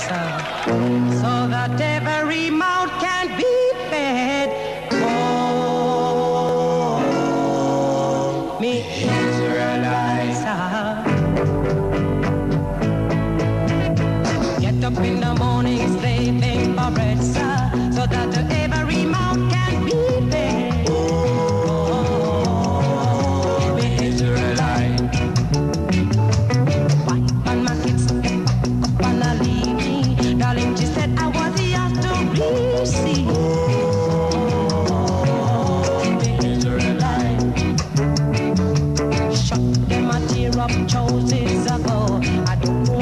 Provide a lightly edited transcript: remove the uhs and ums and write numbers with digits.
so that every mouth can be fed. Oh, me Israelites. Get up in the morning, slaving for bread, sir, so that every mouth can be fed. Oh, me Israelite. Wife and my kids kept up and I leave me. Darling, she said I was yours to receive. Oh, me Israelite. Shut them a tear up choices ago. I don't know